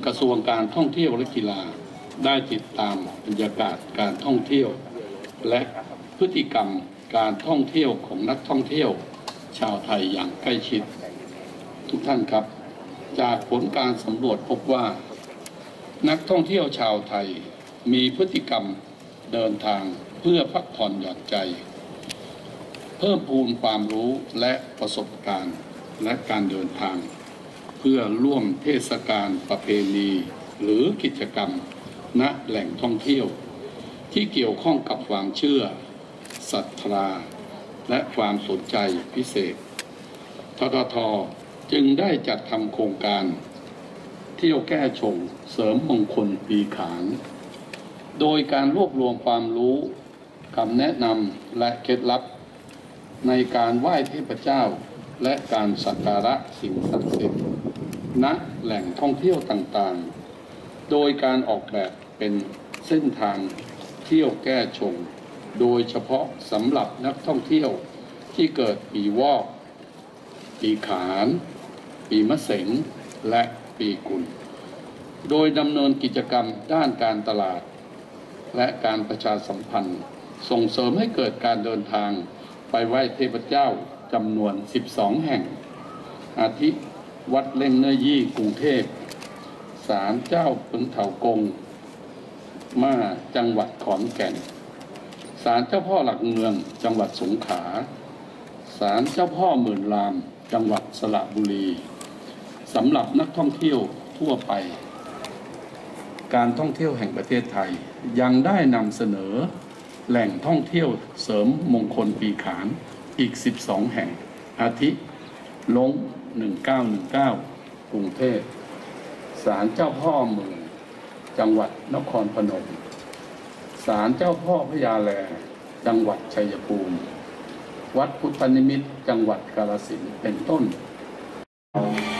กระทรวงการท่องเที่ยวและกีฬาได้ติดตามบรรยากาศการท่องเที่ยวและพฤติกรรมการท่องเที่ยวของนักท่องเที่ยวชาวไทยอย่างใกล้ชิดทุกท่านครับจากผลการสำรวจพบว่านักท่องเที่ยวชาวไทยมีพฤติกรรมเดินทางเพื่อพักผ่อนหย่อนใจเพิ่มพูนความรู้และประสบการณ์และการเดินทางเพื่อร่วมเทศกาลประเพณีหรือกิจกรรมณแหล่งท่องเที่ยวที่เกี่ยวข้องกับความเชื่อศรัทธาและความสนใจพิเศษททท.จึงได้จัดทำโครงการเที่ยวแก้ชงเสริมมงคลปีขานโดยการรวบรวมความรู้คำแนะนำและเคล็ดลับในการไหว้เทพเจ้าและการสักการะสิ่งศักดิ์สิทธิ์ณแหล่งท่องเที่ยวต่างๆโดยการออกแบบเป็นเส้นทางเที่ยวแก้ชงโดยเฉพาะสำหรับนักท่องเที่ยวที่เกิดปีวอกปีขานปีมะเสงและปีกุลโดยดำเนินกิจกรรมด้านการตลาดและการประชาสัมพันธ์ส่งเสริมให้เกิดการเดินทางไปไหว้เทพเจ้าจำนวน12แห่งอาทิวัดเล่งเนื้อยี่กรุงเทพศาลเจ้าปึงเถากงมาจังหวัดขอนแก่นศาลเจ้าพ่อหลักเมืองจังหวัดสงขลาศาลเจ้าพ่อหมื่นลามจังหวัดสระบุรีสำหรับนักท่องเที่ยวทั่วไปการท่องเที่ยวแห่งประเทศไทยยังได้นำเสนอแหล่งท่องเที่ยวเสริมมงคลปีขานอีก12แห่งอาทิลง1919กรุงเทพศาลเจ้าพ่อเมืองจังหวัดนครพนมศาลเจ้าพ่อพญาแลจังหวัดชัยภูมิวัดพุทธนิมิตรจังหวัดกาฬสินธุ์เป็นต้น